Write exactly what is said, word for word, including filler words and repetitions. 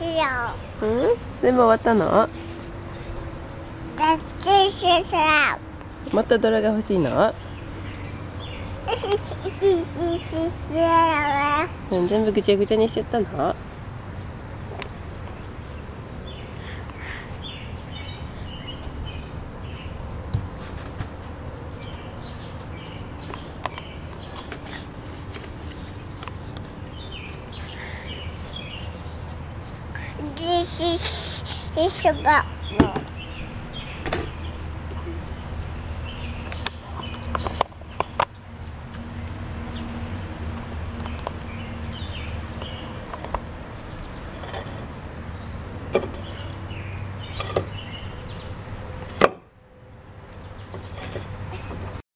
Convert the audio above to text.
うん、全部終わったの？またどれが欲しいの？うん、全部ぐちゃぐちゃにしちゃったの？ This is, is about